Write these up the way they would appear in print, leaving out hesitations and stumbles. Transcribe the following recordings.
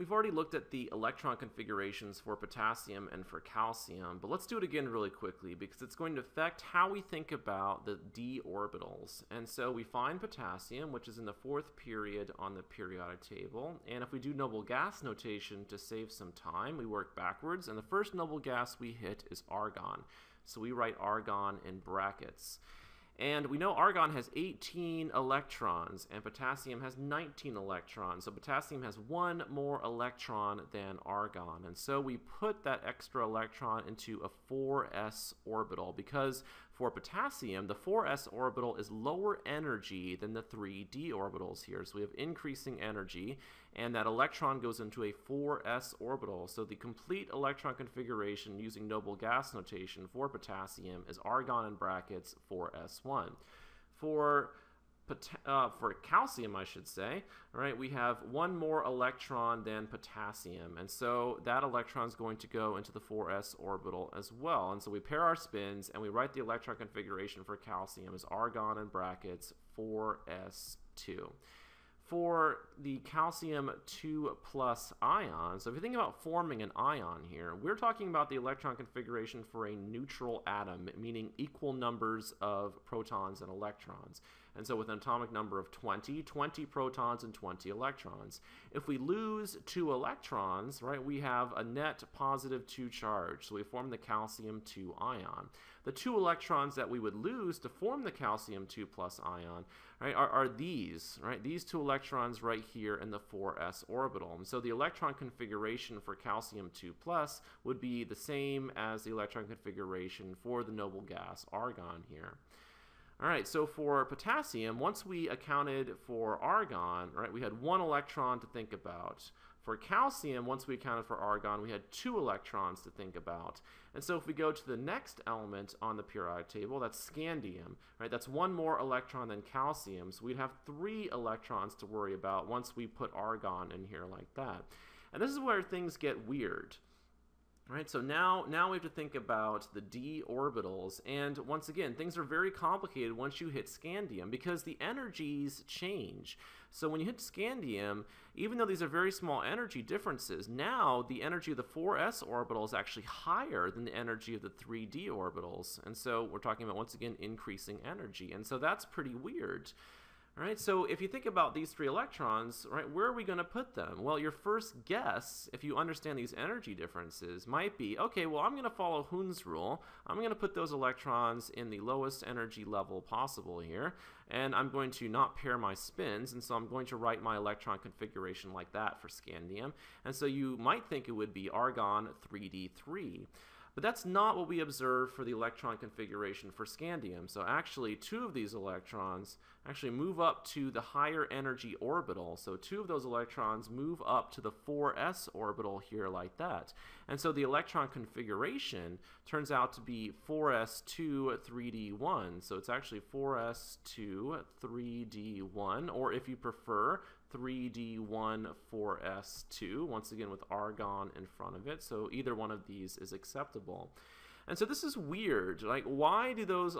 We've already looked at the electron configurations for potassium and for calcium, but let's do it again really quickly because it's going to affect how we think about the d orbitals. And so we find potassium, which is in the fourth period on the periodic table, and if we do noble gas notation to save some time, we work backwards, and the first noble gas we hit is argon. So we write argon in brackets. And we know argon has 18 electrons and potassium has 19 electrons. So potassium has one more electron than argon. And so we put that extra electron into a 4s orbital because for potassium, the 4s orbital is lower energy than the 3d orbitals here. So we have increasing energy, and that electron goes into a 4s orbital. So the complete electron configuration using noble gas notation for potassium is argon in brackets 4s1. For calcium, I should say, right, we have one more electron than potassium, and so that electron is going to go into the 4s orbital as well. And so we pair our spins and we write the electron configuration for calcium as argon in brackets 4s2. For the calcium 2+ ion, so if you think about forming an ion here, we're talking about the electron configuration for a neutral atom, meaning equal numbers of protons and electrons. And so with an atomic number of 20 protons and 20 electrons. If we lose 2 electrons, right, we have a net positive 2 charge, so we form the calcium 2 ion. The 2 electrons that we would lose to form the calcium 2+ ion, right, are these, right, these 2 electrons right here in the 4s orbital. And so the electron configuration for calcium 2+ would be the same as the electron configuration for the noble gas argon here. All right, so for potassium, once we accounted for argon, right, we had 1 electron to think about. For calcium, once we accounted for argon, we had 2 electrons to think about. And so if we go to the next element on the periodic table, that's scandium, right? That's 1 more electron than calcium, so we'd have 3 electrons to worry about once we put argon in here like that. And this is where things get weird. Right, so now we have to think about the d orbitals, and once again, things are very complicated once you hit scandium because the energies change. So when you hit scandium, even though these are very small energy differences, now the energy of the 4s orbital is actually higher than the energy of the 3d orbitals, and so we're talking about, once again, increasing energy, and so that's pretty weird. All right, so if you think about these 3 electrons, right, where are we going to put them? Well, your first guess, if you understand these energy differences, might be, okay, well, I'm going to follow Hund's rule. I'm going to put those electrons in the lowest energy level possible here, and I'm going to not pair my spins, and so I'm going to write my electron configuration like that for scandium. And so you might think it would be argon 3d3. But that's not what we observe for the electron configuration for scandium. So actually, 2 of these electrons actually move up to the higher energy orbital. So 2 of those electrons move up to the 4s orbital here like that. And so the electron configuration turns out to be 4s2 3d1. So it's actually 4s2 3d1, or if you prefer, 3d1 4s2, once again with argon in front of it, so either one of these is acceptable. And so this is weird. Like, why do those 2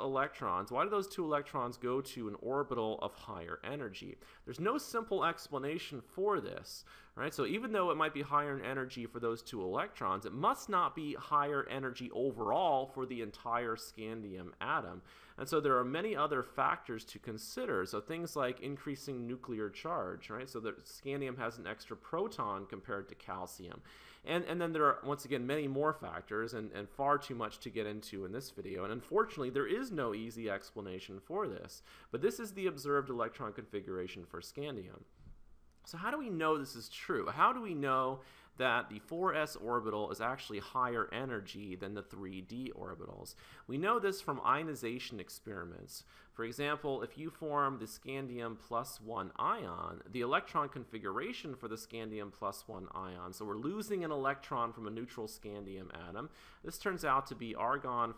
electrons go to an orbital of higher energy? There's no simple explanation for this, right? So even though it might be higher in energy for those 2 electrons, it must not be higher energy overall for the entire scandium atom. And so there are many other factors to consider. So things like increasing nuclear charge, right? So that scandium has an extra proton compared to calcium. And then there are, once again, many more factors and far too much to get into in this video. And unfortunately, there is no easy explanation for this. But this is the observed electron configuration for scandium. So how do we know this is true? How do we know that the 4s orbital is actually higher energy than the 3d orbitals? We know this from ionization experiments. For example, if you form the scandium +1 ion, the electron configuration for the scandium +1 ion, so we're losing an electron from a neutral scandium atom, this turns out to be argon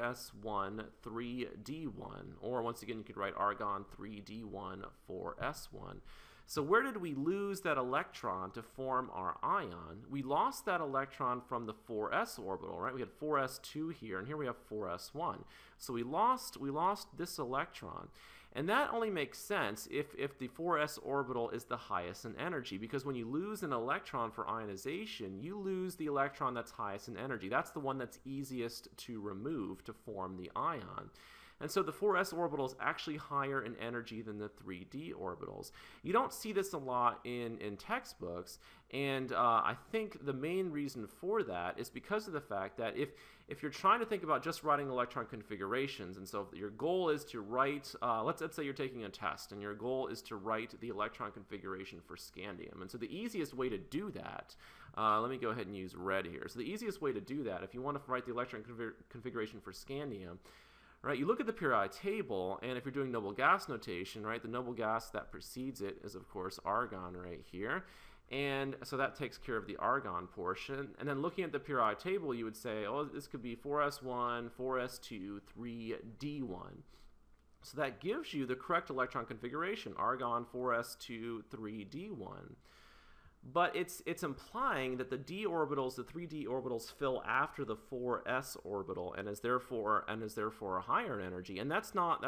4s1 3d1, or once again you could write argon 3d1 4s1. So where did we lose that electron to form our ion? We lost that electron from the 4s orbital, right? We had 4s2 here, and here we have 4s1. So we lost this electron. And that only makes sense if the 4s orbital is the highest in energy, because when you lose an electron for ionization, you lose the electron that's highest in energy. That's the one that's easiest to remove to form the ion. And so the 4s orbital is actually higher in energy than the 3d orbitals. You don't see this a lot in textbooks, and I think the main reason for that is because of the fact that if you're trying to think about just writing electron configurations, and so if your goal is to write, let's say you're taking a test, and your goal is to write the electron configuration for scandium. And so the easiest way to do that, let me go ahead and use red here. So the easiest way to do that, if you want to write the electron configuration for scandium, right, you look at the periodic table, and if you're doing noble gas notation, right, the noble gas that precedes it is, of course, argon right here. And so that takes care of the argon portion. And then looking at the periodic table, you would say, oh, this could be 4s1, 4s2, 3d1. So that gives you the correct electron configuration, argon 4s2, 3d1. But it's implying that the d orbitals, the 3d orbitals, fill after the 4s orbital and is therefore a higher energy. And that's not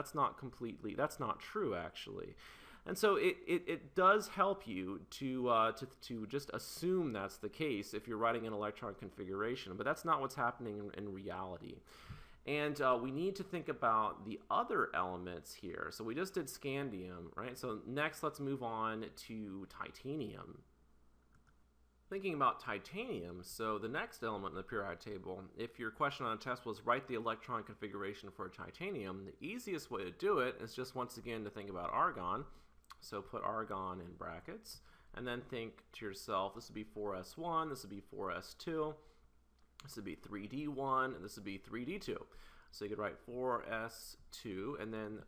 true, actually. And so it does help you to just assume that's the case if you're writing an electron configuration, but that's not what's happening in reality. And we need to think about the other elements here. So we just did scandium, right? So next, let's move on to titanium. Thinking about titanium, so the next element in the periodic table, if your question on a test was write the electron configuration for titanium, the easiest way to do it is just once again to think about argon. So put argon in brackets, and then think to yourself, this would be 4s1, this would be 4s2, this would be 3d1, and this would be 3d2. So you could write 4s2 and then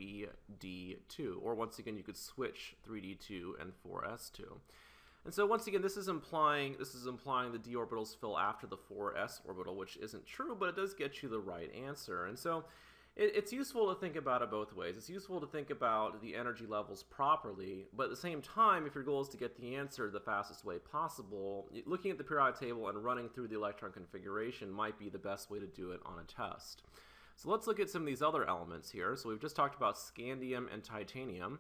3d2, or once again you could switch 3d2 and 4s2. And so once again, this is implying the d orbitals fill after the 4s orbital, which isn't true, but it does get you the right answer. And so it's useful to think about it both ways. It's useful to think about the energy levels properly, but at the same time, if your goal is to get the answer the fastest way possible, looking at the periodic table and running through the electron configuration might be the best way to do it on a test. So let's look at some of these other elements here. So we've just talked about scandium and titanium.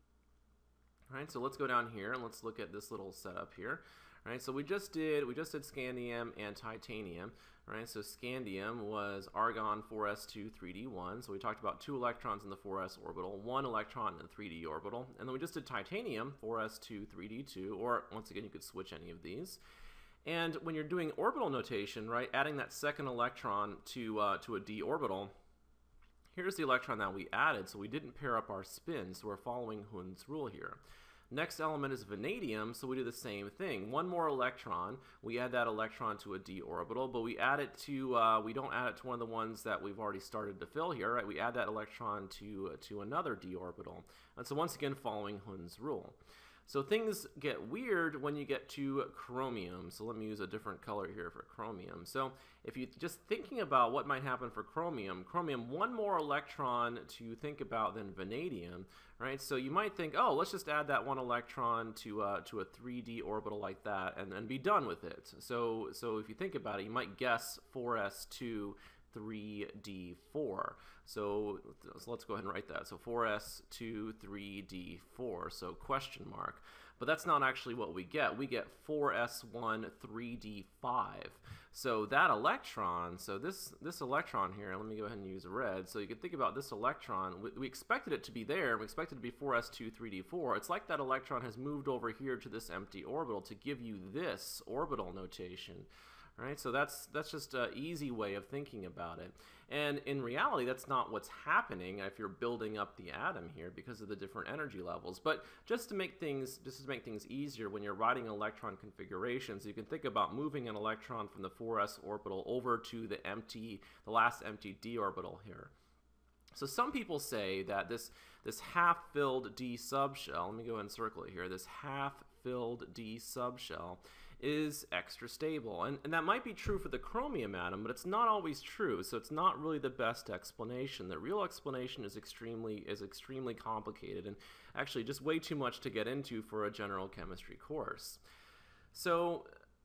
All right, so let's go down here and let's look at this little setup here. All right, so we just did scandium and titanium. All right, so scandium was argon 4s2 3d1. So we talked about 2 electrons in the 4s orbital, 1 electron in the 3d orbital, and then we just did titanium 4s2 3d2, or once again you could switch any of these. And when you're doing orbital notation, right, adding that second electron to a d orbital, here's the electron that we added, so we didn't pair up our spins, so we're following Hund's rule here. Next element is vanadium, so we do the same thing. 1 more electron, we add that electron to a d orbital, but we add it to, we don't add it to one of the ones that we've already started to fill here, right? We add that electron to another d orbital. And so once again, following Hund's rule. So things get weird when you get to chromium. So let me use a different color here for chromium. So if you're just thinking about what might happen for chromium, 1 more electron to think about than vanadium, right? So you might think, oh, let's just add that 1 electron to a 3d orbital like that and be done with it. So if you think about it, you might guess 4s2 3d4. So let's go ahead and write that. So 4s2 3d4, so question mark. But that's not actually what we get. We get 4s1 3d5. So that electron, so this electron here, let me go ahead and use red. So you can think about this electron. We expected it to be there. We expected it to be 4s2 3d4. It's like that electron has moved over here to this empty orbital to give you this orbital notation. Right, so that's just an easy way of thinking about it. And in reality, that's not what's happening if you're building up the atom here because of the different energy levels. But just to make things easier when you're writing electron configurations, you can think about moving an electron from the 4s orbital over to the last empty d orbital here. So some people say that this half-filled d subshell, let me go ahead and circle it here, this half-filled d subshell is extra stable. And that might be true for the chromium atom, but it's not always true, so it's not really the best explanation. The real explanation is extremely complicated and actually just way too much to get into for a general chemistry course. So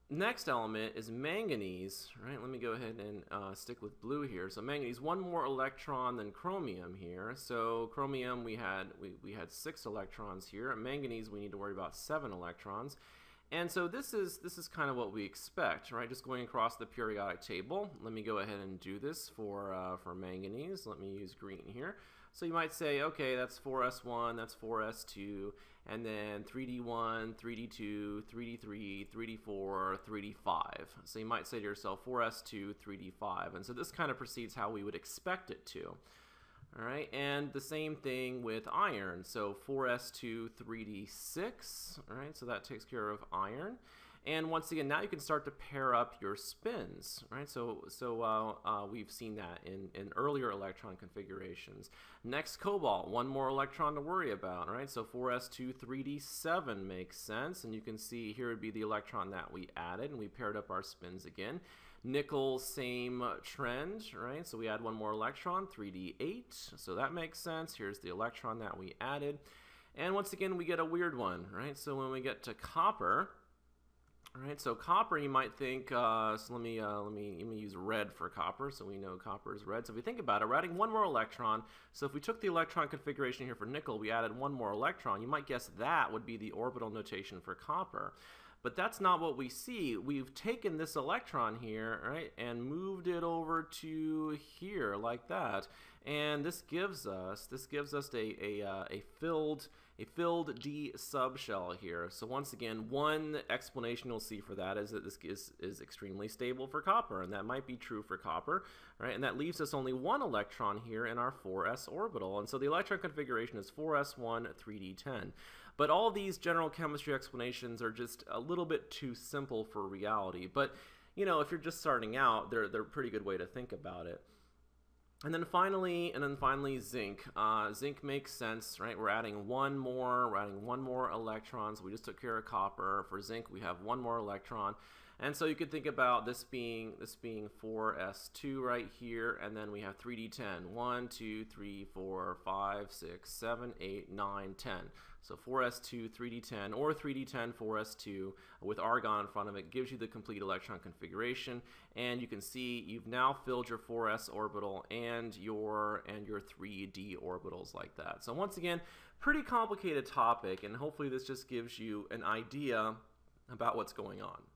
Next element is manganese, right? Let me go ahead and stick with blue here. So manganese, one more electron than chromium here. So chromium, we had 6 electrons here. Manganese, we need to worry about 7 electrons. And so this is kind of what we expect, right? Just going across the periodic table. Let me go ahead and do this for manganese. Let me use green here. So you might say, okay, that's 4s1, that's 4s2, and then 3d1, 3d2, 3d3, 3d4, 3d5. So you might say to yourself, 4s2, 3d5. And so this kind of proceeds how we would expect it to. All right, and the same thing with iron. So 4s2, 3d6. All right, so that takes care of iron. And once again, now you can start to pair up your spins, right? So we've seen that in earlier electron configurations. Next, cobalt, one more electron to worry about, right? So 4s2, 3d7 makes sense, and you can see here would be the electron that we added, and we paired up our spins again. Nickel, same trend, right? So we add one more electron, 3d8, so that makes sense. Here's the electron that we added. And once again, we get a weird one, right? So when we get to copper, all right, so copper, you might think, so let me use red for copper, so we know copper is red. So if we think about it, we're adding one more electron. So if we took the electron configuration here for nickel, we added one more electron. You might guess that would be the orbital notation for copper. But that's not what we see. We've taken this electron here, right, and moved it over to here like that. And this gives us a filled D subshell here. So once again, one explanation you'll see for that is that this is extremely stable for copper, and that might be true for copper, right? And that leaves us only one electron here in our 4s orbital. And so the electron configuration is 4s1, 3d10. But all these general chemistry explanations are just a little bit too simple for reality. But, you know, if you're just starting out, they're a pretty good way to think about it. And then finally zinc. Zinc makes sense, right? We're adding one more electron. So we just took care of copper. For zinc, we have one more electron. And so you could think about this being 4s2 right here, and then we have 3d10. 1, 2, 3, 4, 5, 6, 7, 8, 9, 10. So 4s2, 3d10, or 3d10, 4s2 with argon in front of it gives you the complete electron configuration. And you can see you've now filled your 4s orbital and your 3d orbitals like that. So once again, pretty complicated topic, and hopefully this just gives you an idea about what's going on.